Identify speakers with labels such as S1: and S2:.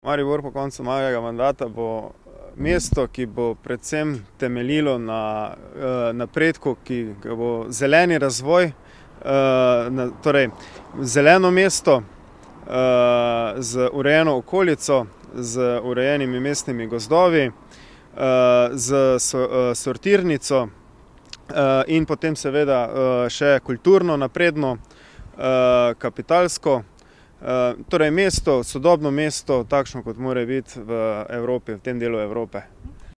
S1: Maribor po koncu mojega mandata bo mesto, ki bo predvsem temeljilo na napredku, ki ga bo zeleni razvoj, torej zeleno mesto z urejeno okolico, z urejenimi mestnimi gozdovi, z sortirnico in potem seveda še kulturno napredno, kapitalsko. Torej mesto, sodobno mesto, takšno kot mora biti v Evropi, v tem delu Evrope.